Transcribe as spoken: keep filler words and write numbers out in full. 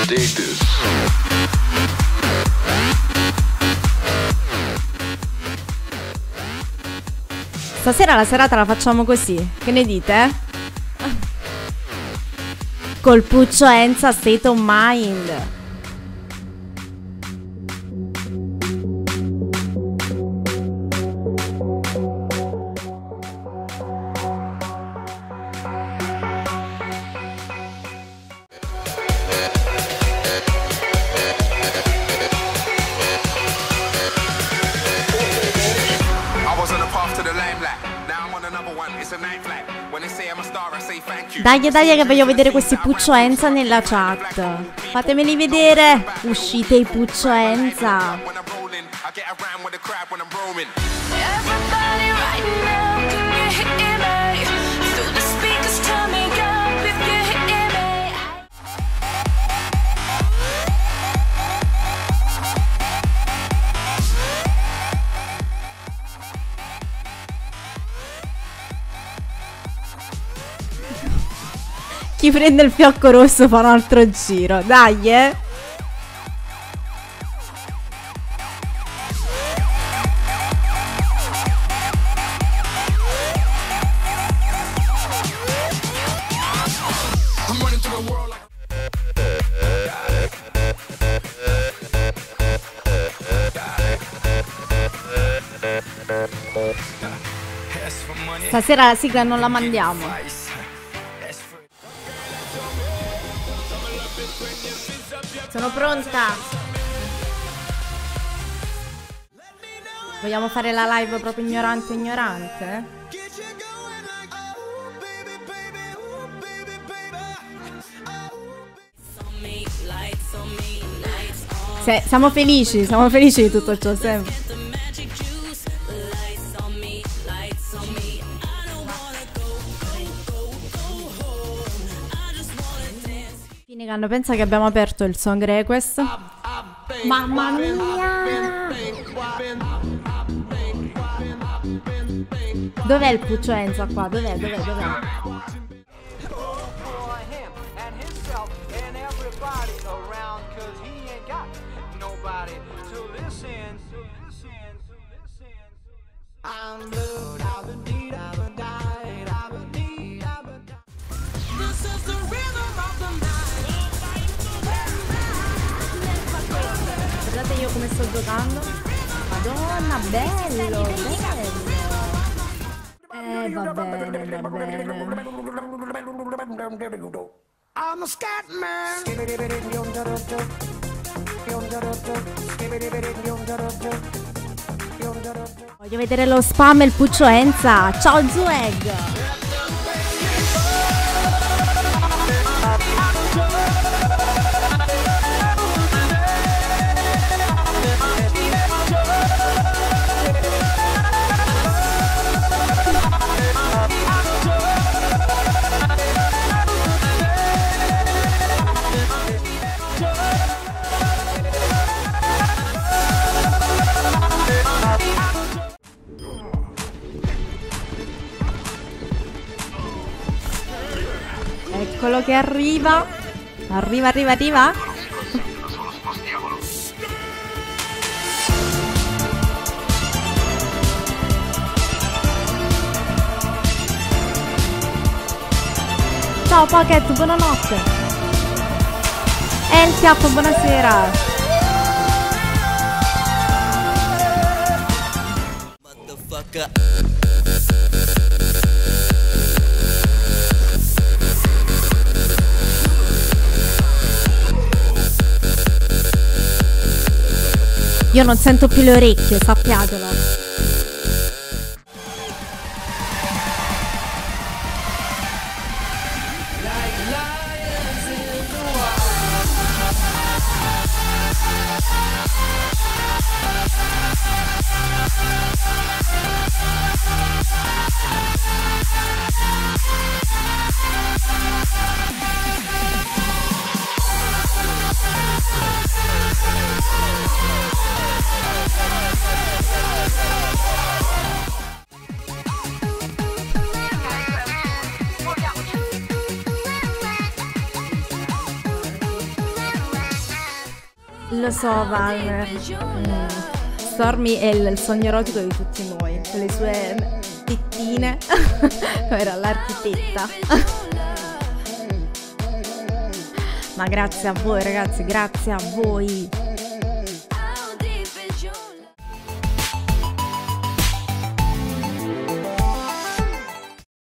Dig this. Stasera la serata la facciamo così, che ne dite? Col Puccio Enza State of Mind. Dai, dai, che voglio vedere questi Puccio Enza nella chat. Fatemeli vedere. Uscite i Puccio Enza. Chi prende il fiocco rosso fa un altro giro. Dai, eh. Stasera la sigla non la mandiamo. Sono pronta. Vogliamo fare la live proprio ignorante ignorante? Se, siamo felici, siamo felici di tutto ciò sempre. Finnegan, pensa che abbiamo aperto il song request. Mamma mia! Dov'è il Puccio Enza qua? Dov'è? Dov'è? Dov'è? Guardate io come sto giocando. Madonna, bello, bello. Eh, va bene, va bene. I'm a scat man. Voglio vedere lo spam e il Puccio Enza. Ciao Zueg. Eccolo che arriva. Arriva, arriva, arriva. Ciao Pocket, buonanotte. E il Tiap, buonasera. Io non sento più le orecchie, sappiatelo. Lo so, Valmer. Mm. Stormy è il, il sogno erotico di tutti noi, con le sue tettine. Era l'architetta. Ma grazie a voi ragazzi, grazie a voi.